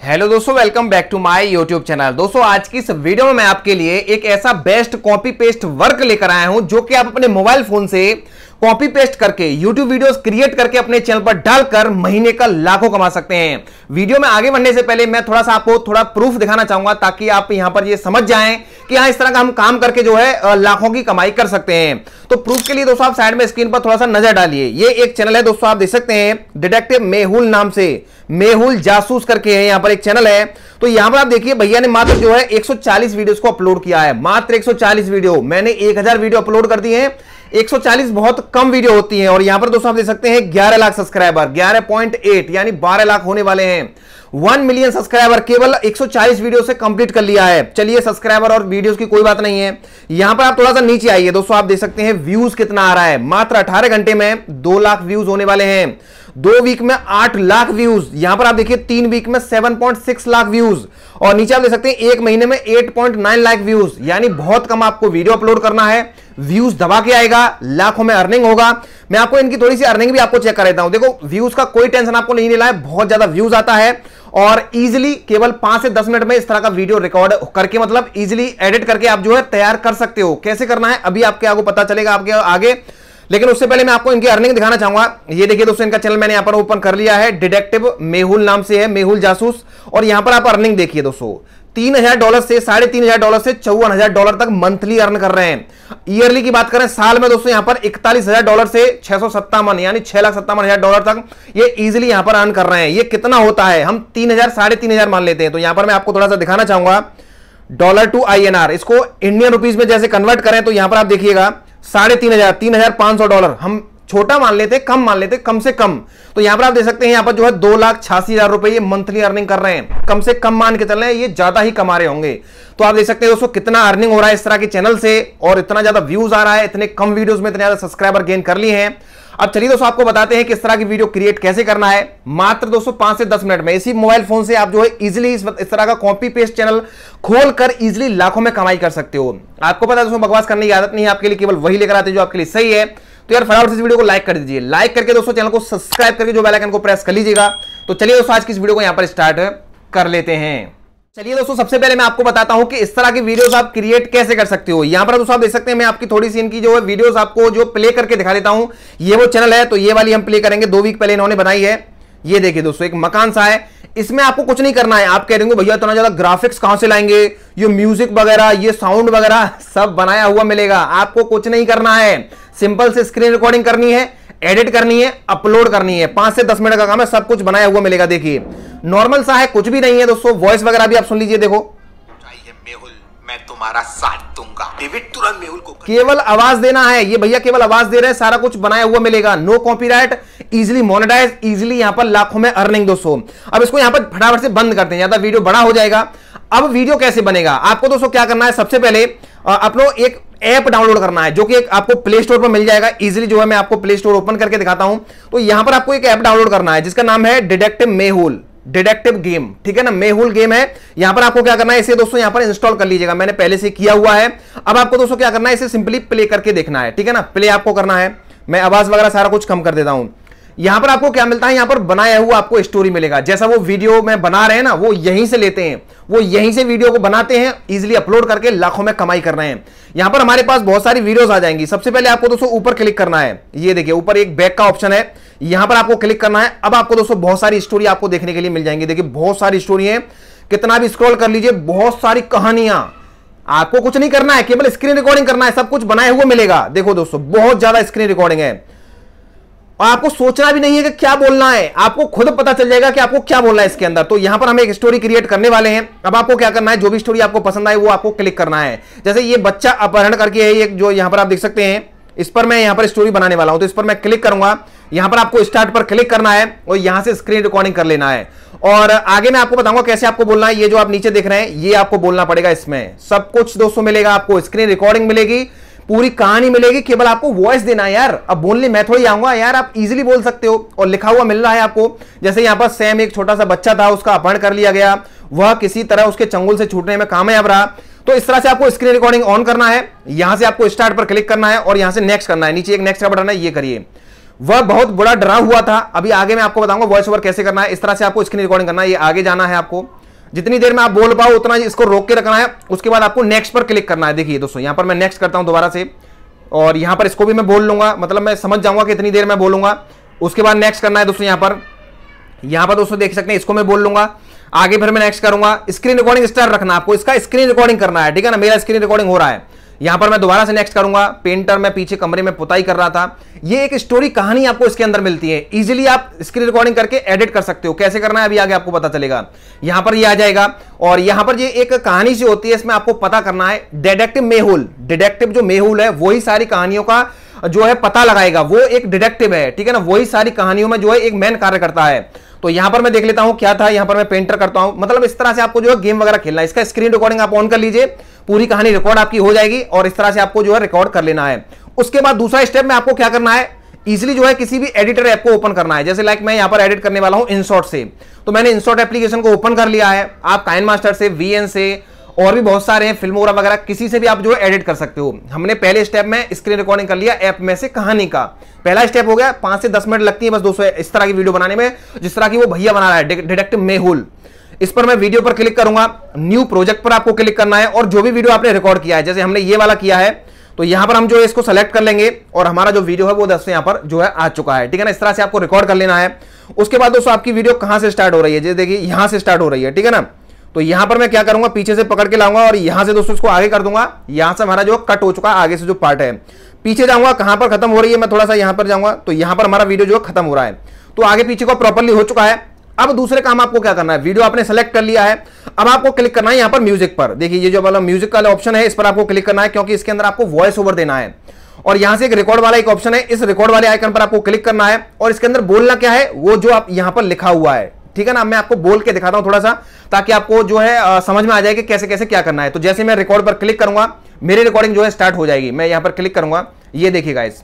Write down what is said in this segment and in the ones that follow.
Hello दोस्तों, welcome back to my YouTube channel. दोस्तों आज की इस वीडियो में मैं आपके लिए एक ऐसा बेस्ट कॉपी पेस्ट वर्क लेकर आया हूं जो कि आप अपने मोबाइल फोन से कॉपी पेस्ट करके यूट्यूब वीडियोस क्रिएट करके अपने चैनल पर डालकर महीने का लाखों कमा सकते हैं। वीडियो में आगे बढ़ने से पहले मैं थोड़ा सा आपको थोड़ा प्रूफ दिखाना चाहूंगा ताकि आप यहां पर ये समझ जाएं कि हाँ, इस तरह का हम काम करके जो है लाखों की कमाई कर सकते हैं। तो प्रूफ के लिए दोस्तों आप साइड में स्क्रीन पर थोड़ा सा नजर डालिए। ये एक चैनल है दोस्तों, आप देख सकते हैं डिटेक्टिव मेहुल नाम से, मेहुल जासूस करके है यहां पर एक चैनल है। तो यहां पर आप देखिए भैया ने मात्र जो है 140 वीडियोस को अपलोड किया है, मात्र 140 वीडियो। मैंने 1000 वीडियो अपलोड कर दी है, 140 बहुत कम वीडियो होती हैं। और यहां पर दोस्तों आप देख सकते हैं 11 लाख सब्सक्राइबर, 11.8 यानी 12 लाख होने वाले हैं। 1 मिलियन सब्सक्राइबर केवल 140 वीडियो से कंप्लीट कर लिया है। चलिए सब्सक्राइबर और वीडियोस की कोई बात नहीं है। यहां पर आप थोड़ा सा नीचे आइए दोस्तों, आप देख सकते हैं व्यूज कितना आ रहा है। मात्र 18 घंटे में 2 लाख व्यूज होने वाले हैं, 2 वीक में 8 लाख व्यूज। यहां पर आप देखिए 3 वीक में 7.6 लाख व्यूज, और नीचे आप देख सकते हैं 1 महीने में 8.9 लाख व्यूज। यानी बहुत कम आपको वीडियो अपलोड करना है, व्यूज दबा के आएगा, लाखों में अर्निंग होगा। मैं आपको इनकी थोड़ी सी अर्निंग भी आपको चेक कर देता हूं। देखो व्यूज का कोई टेंशन आपको नहीं लेना है, बहुत ज्यादा व्यूज आता है और इजीली केवल 5 से 10 मिनट में इस तरह का वीडियो रिकॉर्ड करके मतलब इजीली एडिट करके आप जो है तैयार कर सकते हो। कैसे करना है अभी आपके आपको पता चलेगा आपके आगे, लेकिन उससे पहले मैं आपको इनकी अर्निंग दिखाना चाहूंगा। ये देखिए दोस्तों, इनका चैनल मैंने यहां पर ओपन कर लिया है, डिटेक्टिव मेहुल नाम से है, मेहुल जासूस। और यहां पर आप अर्निंग देखिए दोस्तों, $3000 से $3500 से $54,000 तक मंथली अर्न कर रहे हैं। ईयरली की बात करें साल में दोस्तों यहां पर $41,000 से 657 यानी $6,57,000 तक ये इजीली यहां पर अर्न कर रहे हैं। ये कितना होता है, हम 3000 $3500 मान लेते हैं। तो यहां पर मैं आपको थोड़ा सा दिखाना चाहूंगा डॉलर टू INR, इसको इंडियन रुपीज में जैसे कन्वर्ट करें तो यहां पर आप देखिएगा $3500, $3500 हम छोटा मान लेते, कम मान लेते, कम से कम। तो यहां पर आप देख सकते हैं यहां पर जो है 2,86,000 रुपए ये मंथली अर्निंग कर रहे हैं। कम से कम मान के चल रहे हैं, ये ज्यादा ही कमा रहे होंगे। तो आप देख सकते हैं दोस्तों कितना अर्निंग हो रहा है इस तरह के चैनल से, और इतना ज्यादा व्यूज आ रहा है, इतने कम वीडियोस में इतने ज्यादा सब्सक्राइबर गेन कर लिए हैं। अब चलिए दोस्तों आपको बताते हैं कि इस तरह की वीडियो क्रिएट कैसे करना है। मात्र दोस्तों 5 से 10 मिनट में इसी मोबाइल फोन से आप जो है इजीली इस तरह का कॉपी पेस्ट चैनल खोलकर इजीली लाखों में कमाई कर सकते हो। आपको पता है दोस्तों बकवास करने की आदत नहीं है, आपके लिए केवल वही लेकर आते हैं जो आपके लिए सही है। तो यार फटाफट इस वीडियो को लाइक कर दीजिए, लाइक करके दोस्तों चैनल को सब्सक्राइब करके जो बेल आइकन को प्रेस कर लीजिएगा। तो चलिए दोस्तों आज की इस वीडियो को यहां पर स्टार्ट कर लेते हैं। चलिए दोस्तों सबसे पहले मैं आपको बताता हूं कि इस तरह की वीडियोस आप क्रिएट कैसे कर सकते हो। यहां पर दोस्तों आप देख सकते हैं मैं आपकी थोड़ी सी इनकी जो है वीडियोस आपको जो प्ले करके दिखा देता हूं। ये वो चैनल है, तो ये वाली हम प्ले करेंगे, 2 वीक पहले इन्होंने बनाई है। ये देखिए दोस्तों एक मकान सा है, इसमें आपको कुछ नहीं करना है। आप कह रहे भैया इतना ज्यादा ग्राफिक्स कहां से लाएंगे, ये म्यूजिक वगैरह ये साउंड वगैरह सब बनाया हुआ मिलेगा, आपको कुछ नहीं करना है। सिंपल से स्क्रीन रिकॉर्डिंग करनी है, एडिट करनी है, अपलोड करनी है, 5 से 10 मिनट का काम है, सब कुछ बनाया हुआ मिलेगा। देखिए नॉर्मल सा है, कुछ भी नहीं है दोस्तों। वॉइस वगैरह भी आप सुन लीजिए, देखो मेहुल मैं तुम्हारा साथ दूंगा, डेविड तुरंत मेहुल को केवल आवाज देना है। ये भैया केवल आवाज दे रहे हैं, सारा कुछ बनाया हुआ मिलेगा, no copyright, easily monetize, easily यहां पर लाखों में अर्निंग दोस्तों। अब इसको यहां पर फटाफट से बंद करते हैं, ज्यादा वीडियो बड़ा हो जाएगा। अब वीडियो कैसे बनेगा, आपको दोस्तों क्या करना है, सबसे पहले अपना एक ऐप डाउनलोड करना है जो कि एक आपको प्ले स्टोर पर मिल जाएगा इजीली। जो है मैं आपको प्ले स्टोर ओपन करके दिखाता हूं। तो यहां पर आपको एक ऐप डाउनलोड करना है जिसका नाम है डिटेक्टिव मेहुल, डिटेक्टिव गेम, ठीक है ना, मेहुल गेम है। यहां पर आपको क्या करना है, इसे दोस्तों यहां पर इंस्टॉल कर लीजिएगा, मैंने पहले से किया हुआ है। अब आपको दोस्तों क्या करना है, इसे सिंपली प्ले करके देखना है, ठीक है ना, प्ले आपको करना है। मैं आवाज वगैरह सारा कुछ कम कर देता हूं। यहां पर आपको क्या मिलता है, यहां पर बनाया हुआ आपको स्टोरी मिलेगा, जैसा वो वीडियो में बना रहे हैं ना, वो यहीं से लेते हैं, वो यहीं से वीडियो को बनाते हैं, इजीली अपलोड करके लाखों में कमाई कर रहे हैं। यहां पर हमारे पास बहुत सारी वीडियोस आ जाएंगी। सबसे पहले आपको दोस्तों ऊपर क्लिक करना है, ये देखिए ऊपर एक बैक का ऑप्शन है, यहां पर आपको क्लिक करना है। अब आपको दोस्तों बहुत सारी स्टोरी आपको देखने के लिए मिल जाएंगी। देखिए बहुत सारी स्टोरी है, कितना भी स्क्रॉल कर लीजिए, बहुत सारी कहानियां। आपको कुछ नहीं करना है, केवल स्क्रीन रिकॉर्डिंग करना है, सब कुछ बनाए हुए मिलेगा। देखो दोस्तों बहुत ज्यादा स्क्रीन रिकॉर्डिंग है, और आपको सोचना भी नहीं है कि क्या बोलना है, आपको खुद पता चल जाएगा कि आपको क्या बोलना है इसके अंदर। तो यहां पर हम एक स्टोरी क्रिएट करने वाले हैं। अब आपको क्या करना है, जो भी स्टोरी आपको पसंद आए वो आपको क्लिक करना है। जैसे ये बच्चा अपहरण करके है, एक जो यहां पर आप देख सकते हैं, इस पर मैं यहां पर स्टोरी बनाने वाला हूं। तो इस पर मैं क्लिक करूंगा, यहां पर आपको स्टार्ट पर क्लिक करना है और यहां से स्क्रीन रिकॉर्डिंग कर लेना है। और आगे मैं आपको बताऊंगा कैसे आपको बोलना है। ये जो आप नीचे देख रहे हैं ये आपको बोलना पड़ेगा, इसमें सब कुछ दोस्तों मिलेगा, आपको स्क्रीन रिकॉर्डिंग मिलेगी, पूरी कहानी मिलेगी, केवल आपको वॉइस देना है यार। अब बोलने मैं थोड़ी आऊंगा यार, आप इजीली बोल सकते हो। और लिखा हुआ मिल रहा है आपको, जैसे यहां पर सैम एक छोटा सा बच्चा था, उसका अपहरण कर लिया गया, वह किसी तरह उसके चंगुल से छूटने में कामयाब रहा। तो इस तरह से आपको स्क्रीन रिकॉर्डिंग ऑन करना है, यहां से आपको स्टार्ट पर क्लिक करना है और यहां से नेक्स्ट करना है। नीचे एक नेक्स्ट का बटन है, ये करिए। वह बहुत बड़ा डरा हुआ था, अभी आगे मैं आपको बताऊंगा वॉइस ओवर कैसे करना है। इस तरह से आपको स्क्रीन रिकॉर्डिंग करना है, ये आगे जाना है आपको। जितनी देर में आप बोल पाओ उतना इसको रोक के रखना है। उसके बाद आपको नेक्स्ट पर क्लिक करना है। देखिए दोस्तों यहां पर मैं नेक्स्ट करता हूं दोबारा से, और यहां पर इसको भी मैं बोल लूंगा, मतलब मैं समझ जाऊंगा कि इतनी देर में बोलूंगा। उसके बाद नेक्स्ट करना है दोस्तों। यहां पर दोस्तों देख सकते हैं, इसको मैं बोल लूंगा, आगे फिर मैं नेक्स्ट करूंगा। स्क्रीन रिकॉर्डिंग स्टार्ट रखना, आपको इसका स्क्रीन रिकॉर्डिंग करना है, ठीक है ना। मेरा स्क्रीन रिकॉर्डिंग हो रहा है, यहां पर मैं दोबारा से नेक्स्ट करूंगा। पेंटर में पीछे कमरे में पुताई कर रहा था। ये एक स्टोरी कहानी आपको इसके अंदर मिलती है, इजीली आप स्क्रीन रिकॉर्डिंग करके एडिट कर सकते हो। कैसे करना है अभी आगे आपको पता चलेगा। यहां पर ये आ जाएगा, और यहां पर ये एक कहानी सी होती है, इसमें आपको पता करना है डिटेक्टिव मेहुल। डिटेक्टिव जो मेहुल है वही सारी कहानियों का जो है पता लगाएगा, वो एक डिटेक्टिव है, ठीक है ना। वही सारी कहानियों में जो है एक मेन कार्य करता है। तो यहां पर मैं देख लेता हूं क्या था, यहां पर मैं पेंटर करता हूं। मतलब इस तरह से आपको जो है गेम वगैरह खेलना है। इसका स्क्रीन रिकॉर्डिंग आप ऑन कर लीजिए, पूरी कहानी रिकॉर्ड आपकी हो जाएगी, और इस तरह से आपको जो है रिकॉर्ड कर लेना है। उसके बाद दूसरा स्टेप में आपको क्या करना है, इजीली जो है किसी भी एडिटर ऐप को ओपन करना है। जैसे लाइक मैं यहां पर एडिट करने वाला हूं इनशॉट से, तो मैंने इनशॉट एप्लीकेशन को ओपन कर लिया है। आप काइनमास्टर से, वीएन से, और भी बहुत सारे हैं, फिल्मोरा वगैरह, किसी से भी आप जो है एडिट कर सकते हो। हमने पहले स्टेप में स्क्रीन रिकॉर्डिंग कर लिया ऐप में से कहानी का, पहला स्टेप हो गया। 5 से 10 मिनट लगती है बस दोस्तों इस तरह की वीडियो बनाने में, जिस तरह की वो भैया बना रहा है डिटेक्टिव मेहुल। इस पर मैं वीडियो पर क्लिक करूंगा, न्यू प्रोजेक्ट पर आपको क्लिक करना है, और जो भी वीडियो आपने रिकॉर्ड किया है, जैसे हमने ये वाला किया है, तो यहां पर हम जो है इसको सेलेक्ट कर लेंगे, और हमारा जो वीडियो है वो दोस्तों यहां पर जो है आ चुका है, ठीक है ना। इस तरह से आपको रिकॉर्ड कर लेना है। उसके बाद दोस्तों आपकी वीडियो कहां से स्टार्ट हो रही है, जैसे देखिए यहां से स्टार्ट हो रही है, ठीक है ना। तो यहां पर मैं क्या करूंगा, पीछे से पकड़ के लाऊंगा, और यहां से दोस्तों इसको आगे कर दूंगा। यहां से हमारा जो कट हो चुका है, आगे से जो पार्ट है, पीछे जाऊंगा, कहां पर खत्म हो रही है, मैं थोड़ा सा यहां पर जाऊंगा, तो यहां पर हमारा वीडियो जो है खत्म हो रहा है। तो आगे पीछे को प्रॉपर्ली हो चुका है। अब दूसरे काम आपको क्या करना है, वीडियो आपने सेलेक्ट कर लिया है, अब आपको क्लिक करना है यहां पर म्यूजिक पर। देखिए ये जो वाला म्यूजिक का ऑप्शन है, इस पर आपको क्लिक करना है, क्योंकि इसके अंदर आपको वॉइस ओवर देना है। और यहां से एक रिकॉर्ड वाला एक ऑप्शन है, इस रिकॉर्ड वाले आइकन पर आपको क्लिक करना है, और इसके अंदर बोलना क्या है वो जो आप यहां पर लिखा हुआ है, ठीक है ना। मैं आपको बोल के दिखाता हूं थोड़ा सा, ताकि आपको जो है समझ में आ जाए कि कैसे कैसे क्या करना है। तो जैसे मैं रिकॉर्ड पर क्लिक करूंगा, मेरी रिकॉर्डिंग जो है स्टार्ट हो जाएगी। मैं यहां पर क्लिक करूंगा, ये देखिए गाइस,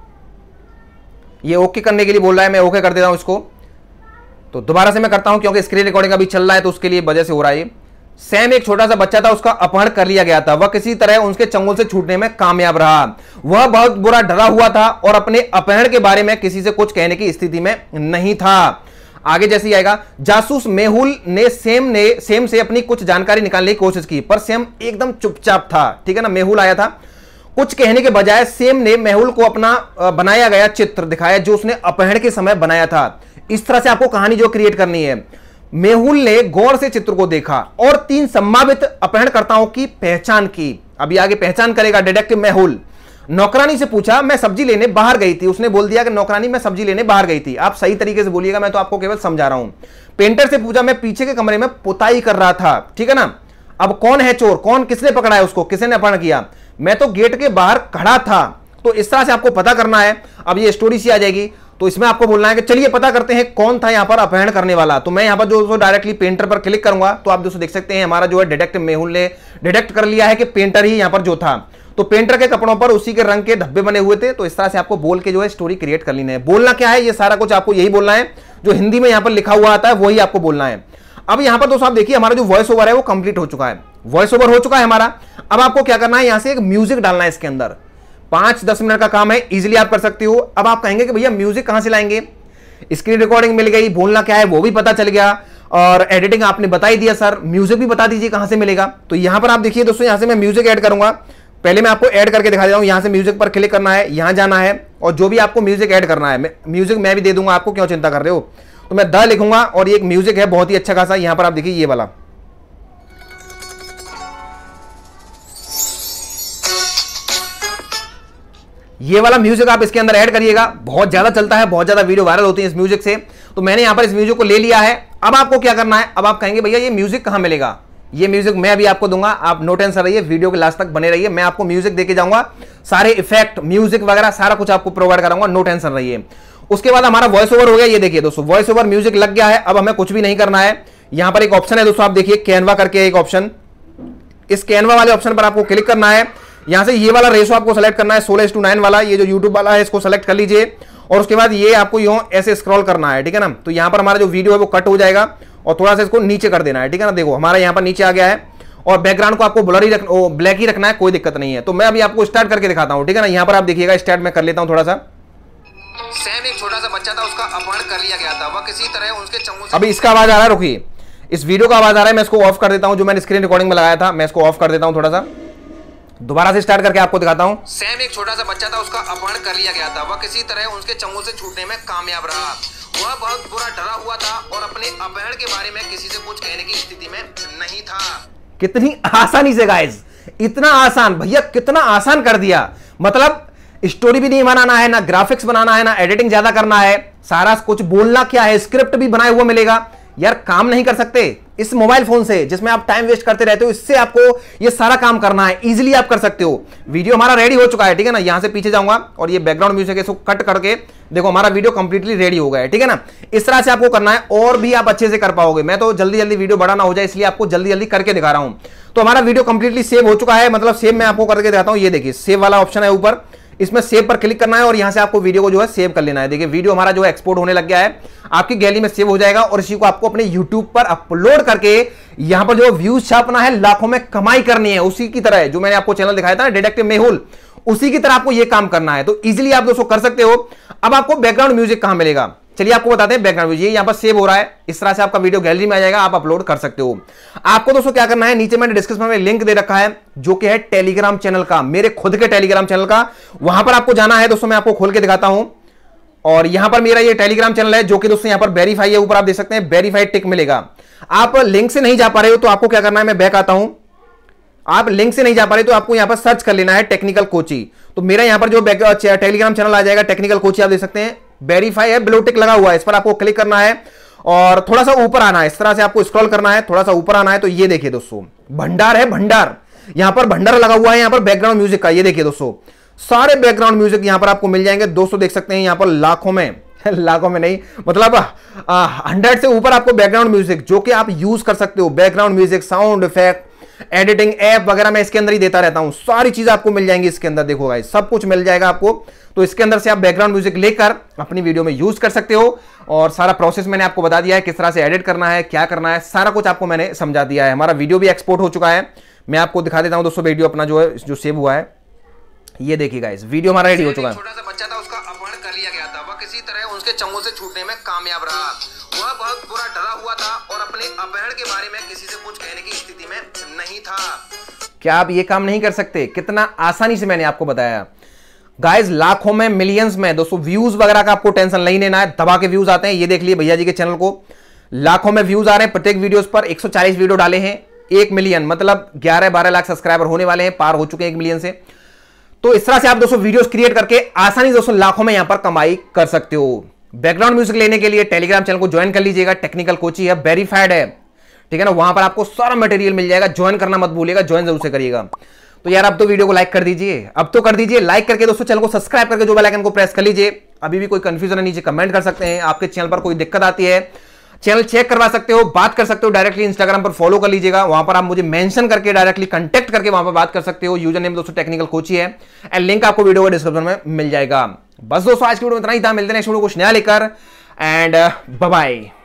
ये ओके करने के लिए बोल रहा है, मैं ओके कर देता हूं इसको। तो दोबारा से मैं करता हूं, क्योंकि स्क्रीन रिकॉर्डिंग अभी चल रहा है, तो उसके लिए वजह से हो रहा है। सैम एक छोटा सा बच्चा था, उसका अपहरण कर लिया गया था। वह किसी तरह उनके चंगुल से छूटने में कामयाब रहा। वह बहुत बुरा डरा हुआ था, और अपने अपहरण के बारे में किसी से कुछ कहने की स्थिति में नहीं था। आगे जैसे ही आएगा, जासूस मेहुल ने सेम से अपनी कुछ जानकारी निकालने की कोशिश की, पर सेम एकदम चुपचाप था, ठीक है ना। मेहुल आया था, कुछ कहने के बजाय सेम ने मेहुल को अपना बनाया गया चित्र दिखाया, जो उसने अपहरण के समय बनाया था। इस तरह से आपको कहानी जो क्रिएट करनी है। मेहुल ने गौर से चित्र को देखा और 3 संभावित अपहरणकर्ताओं की पहचान की। अभी आगे पहचान करेगा डिटेक्टिव मेहुल। नौकरानी से पूछा, मैं सब्जी लेने बाहर गई थी। उसने बोल दिया कि नौकरानी मैं सब्जी लेने बाहर गई थी। आप सही तरीके से बोलिएगा, मैं तो आपको केवल समझा रहा हूं। पेंटर से पूछा, मैं पीछे के कमरे में पुताई कर रहा था, ठीक है ना। अब कौन है चोर, कौन किसने पकड़ा है उसको, किसने अपहरण किया, मैं तो गेट के बाहर खड़ा था। तो इस तरह से आपको पता करना है। अब ये स्टोरी सी आ जाएगी, तो इसमें आपको बोलना है कि चलिए पता करते हैं कौन था यहां पर अपहरण करने वाला। तो मैं यहां पर जो डायरेक्टली पेंटर पर क्लिक करूंगा, तो आप दोस्तों देख सकते हैं हमारा जो है डिटेक्टिव मेहुल ने डिटेक्ट कर लिया है कि पेंटर ही यहां पर जो था। तो पेंटर के कपड़ों पर उसी के रंग के धब्बे बने हुए थे। तो इस तरह से आपको बोल के जो है स्टोरी क्रिएट कर लेनी है। बोलना क्या है, ये सारा कुछ आपको यही बोलना है, जो हिंदी में यहां पर लिखा हुआ आता है वही आपको बोलना है। अब यहां पर दोस्तों आप देखिए, हमारा जो वॉइस ओवर है वो कंप्लीट हो चुका है। वॉइस ओवर हो चुका है हमारा। अब आपको क्या करना है, यहां से एक म्यूजिक डालना है इसके अंदर। 5-10 मिनट का काम है, इजीली आप कर सकते हो। अब आप कहेंगे कि भैया म्यूजिक कहां से लाएंगे, स्क्रीन रिकॉर्डिंग मिल गई, बोलना क्या है वो भी पता चल गया, और एडिटिंग आपने बता ही दिया, सर म्यूजिक भी बता दीजिए कहां से मिलेगा। तो यहां पर आप देखिए दोस्तों, यहां से मैं म्यूजिक ऐड करूंगा। पहले मैं आपको ऐड करके दिखा देता हूं। यहां से म्यूजिक पर क्लिक करना है, यहां जाना है, और जो भी आपको म्यूजिक ऐड करना है, म्यूजिक मैं भी दे दूंगा आपको, क्यों चिंता कर रहे हो। तो मैं द लिखूंगा, और ये एक म्यूजिक है बहुत ही अच्छा खासा। यहां पर आप देखिए ये वाला, ये वाला म्यूजिक आप इसके अंदर ऐड करिएगा। बहुत ज्यादा चलता है, बहुत ज्यादा वीडियो वायरल होती है इस म्यूजिक से। तो मैंने यहां पर इस म्यूजिक को ले लिया है। अब आपको क्या करना है, अब आप कहेंगे भैया ये म्यूजिक कहां मिलेगा, ये म्यूजिक मैं अभी आपको दूंगा। आप नो टेंशन रहिए, वीडियो के लास्ट तक बने रहिए, मैं आपको म्यूजिक देके जाऊंगा। सारे इफेक्ट, म्यूजिक वगैरह सारा कुछ आपको प्रोवाइड कराऊंगा, नो टेंशन रहिए। उसके बाद हमारा वॉइस ओवर हो गया। ये देखिए दोस्तों, वॉइस ओवर म्यूजिक लग गया है। अब हमें कुछ भी नहीं करना है। यहां पर एक ऑप्शन है दोस्तों, आप देखिए कैनवा करके एक ऑप्शन, इस कैनवा वाले ऑप्शन पर आपको क्लिक करना है। यहां से ये वाला रेशो आपको सेलेक्ट करना है, 16:9 वाला, ये जो यूट्यूब वाला है इसको सेलेक्ट कर लीजिए। और उसके बाद ये आपको यूं ऐसे स्क्रॉल करना है, ठीक है ना। तो यहां पर हमारा जो वीडियो है वो कट हो जाएगा, और थोड़ा सा इसको नीचे कर देना है, ठीक है ना। देखो हमारा यहां पर नीचे आ गया है, और बैकग्राउंड को आपको ब्लर ही ब्लैक ही रखना है, कोई दिक्कत नहीं है। तो मैं अभी आपको स्टार्ट करके दिखाता हूं, ठीक है ना। यहां पर आप देखिएगा, स्टार्ट में कर लेता हूं थोड़ा सा। सैम एक छोटा सा बच्चा था, उसका अपहरण कर लिया गया था। वह किसी तरह उसके चंगुल से, अभी इसका आवाज आ रहा है, रुकिए, इस वीडियो का आवाज आ रहा है, मैं इसको ऑफ कर देता हूं, जो मैंने स्क्रीन रिकॉर्डिंग में लगाया था मैं इसको ऑफ कर देता हूं थोड़ा सा, दोबारा से स्टार्ट करके आपको दिखाता हूं। सैम एक छोटा सा बच्चा था, उसका अपहरण कर लिया गया था। वह किसी तरह उसके चंगुल से छूटने में कामयाब रहा। वह बहुत बुरा डरा हुआ था और अपने अपहरण के बारे में किसी से कुछ कहने की स्थिति में नहीं था। कितनी आसानी से गाइस, इतना आसान भैया, कितना आसान कर दिया। मतलब स्टोरी भी नहीं बनाना है, ना ग्राफिक्स बनाना है, ना एडिटिंग ज्यादा करना है, सारा कुछ बोलना क्या है, स्क्रिप्ट भी बनाया हुआ मिलेगा। यार काम नहीं कर सकते इस मोबाइल फोन से जिसमें आप टाइम वेस्ट करते रहते हो, इससे आपको ये सारा काम करना है, इजीली आप कर सकते हो। वीडियो हमारा रेडी हो चुका है, ठीक है ना। यहां से पीछे जाऊंगा और ये बैकग्राउंड म्यूजिक है, इसको कट करके देखो हमारा वीडियो कंप्लीटली रेडी हो गया है, ठीक है ना। इस तरह से आपको करना है और भी आप अच्छे से कर पाओगे। मैं तो जल्दी जल्दी वीडियो बड़ा ना हो जाए इसलिए आपको जल्दी जल्दी करके दिखा रहा हूं। तो हमारा वीडियो कंप्लीटली सेव हो चुका है, मतलब सेव मैं आपको करके दिखाता हूं। ये देखिए सेव वाला ऑप्शन है ऊपर, इसमें सेव पर क्लिक करना है और यहां से आपको वीडियो को जो है सेव कर लेना है। देखिए वीडियो हमारा जो है एक्सपोर्ट होने लग गया है, आपकी गैलरी में सेव हो जाएगा और इसी को आपको अपने YouTube पर अपलोड करके यहां पर जो व्यूज छापना है, लाखों में कमाई करनी है। उसी की तरह जो मैंने आपको चैनल दिखाया था डिटेक्टिव मेहुल, उसी की तरह आपको यह काम करना है। तो इजीली आप दोस्तों कर सकते हो। अब आपको बैकग्राउंड म्यूजिक कहां मिलेगा, चलिए आपको बताते हैं। बैकग्राउंड म्यूजिक यहां पर सेव हो रहा है, इस तरह से आपका वीडियो गैलरी में आ जाएगा, आप अपलोड कर सकते हो। आपको दोस्तों क्या करना है, नीचे मैंने डिस्क्रिप्शन में लिंक दे रखा है जो कि है टेलीग्राम चैनल का, मेरे खुद के टेलीग्राम चैनल का। वहां पर आपको जाना है दोस्तों, मैं आपको खोल के दिखाता हूं। और यहां पर मेरा ये टेलीग्राम चैनल है जो कि दोस्तों यहां पर वेरीफाई है, ऊपर आप देख सकते हैं वेरीफाइड टिक मिलेगा। आप लिंक से नहीं जा पा रहे हो तो आपको क्या करना है, मैं बैक आता हूं। आप लिंक से नहीं जा पा रहे तो आपको यहां पर सर्च कर लेना है टेक्निकल कोची। तो मेरा यहां पर जो टेलीग्राम चैनल आ जाएगा टेक्निकल कोची, आप देख सकते हैं वेरीफाई है, ब्लू टिक लगा हुआ है, इस पर आपको क्लिक करना है और थोड़ा सा ऊपर आना है, इस तरह से आपको स्क्रॉल करना है, थोड़ा सा ऊपर आना है। तो ये देखिए दोस्तों भंडार है, भंडार, यहां पर भंडार लगा हुआ है यहां पर बैकग्राउंड म्यूजिक का। ये देखिए दोस्तों सारे बैकग्राउंड म्यूजिक यहां पर आपको मिल जाएंगे दोस्तों, देख सकते हैं यहां पर लाखों में लाखों में नहीं, मतलब 100 से ऊपर आपको बैकग्राउंड म्यूजिक जो कि आप यूज कर सकते हो। Background music, sound effect, editing app वगैरह मैं इसके अंदर ही देता रहता हूं, सारी चीजें आपको मिल जाएंगी इसके अंदर। देखो गाइस सब कुछ मिल जाएगा आपको। तो इसके अंदर से आप बैकग्राउंड म्यूजिक लेकर अपनी वीडियो में यूज कर सकते हो और सारा प्रोसेस मैंने आपको बता दिया है, किस तरह से एडिट करना है, क्या करना है, सारा कुछ आपको मैंने समझा दिया है। हमारा वीडियो भी एक्सपोर्ट हो चुका है, मैं आपको दिखा देता हूं दोस्तों वीडियो अपना जो है जो सेव हुआ है। ये देखिए गाइस वीडियो हमारा रेडी हो चुका है। छोटा सा बच्चा था, उसका अपहरण कर लिया गया था। वह किसी तरह उसके चंगुल से छूटने में कामयाब रहा। वह बहुत बुरा डरा हुआ था और अपने अपहरण के बारे में किसी से कुछ कहने की स्थिति में नहीं था। क्या आप ये काम नहीं कर सकते? कितना आसानी से मैंने आपको बताया गाइस, लाखों में, मिलियंस में दोस्तों। व्यूज वगैरह का आपको टेंशन नहीं लेना है, दबा के व्यूज आते हैं। ये देख लिए भैया जी के चैनल को लाखों में व्यूज आ रहे हैं, प्रत्येक वीडियोस पर 140 वीडियो डाले हैं, 1 मिलियन मतलब 11-12 लाख सब्सक्राइबर होने वाले हैं, पार हो चुके हैं 1 मिलियन से। तो इस तरह से आप दोस्तों वीडियोस क्रिएट करके आसानी दोस्तों लाखों में यहां पर कमाई कर सकते हो। बैकग्राउंड म्यूजिक लेने के लिए टेलीग्राम चैनल को ज्वाइन कर लीजिएगा, टेक्निकल कोची है, वेरीफाइड है, ठीक है ना। वहां पर आपको सारा मटेरियल मिल जाएगा, ज्वाइन करना मत भूलिएगा, ज्वाइन जरूर से करिएगा। तो यार अब तो वीडियो को लाइक कर दीजिए, अब तो कर दीजिए लाइक करके दोस्तों, चैनल को सब्सक्राइब करके जो बेल आइकन को प्रेस कर लीजिए। अभी भी कोई कंफ्यूजन है नीचे कमेंट कर सकते हैं, आपके चैनल पर कोई दिक्कत आती है चैनल चेक करवा सकते हो, बात कर सकते हो डायरेक्टली। इंस्टाग्राम पर फॉलो कर लीजिएगा, वहां पर आप मुझे मेंशन करके डायरेक्टली कांटेक्ट करके वहां पर बात कर सकते हो। यूजर नेम दोस्तों टेक्निकल कोची है एंड लिंक आपको वीडियो के डिस्क्रिप्शन में मिल जाएगा। बस दोस्तों आज की वीडियो में इतना ही था, मिलते हैं नेक्स्ट वीडियो कुछ नया लेकर एंड बाय बाय।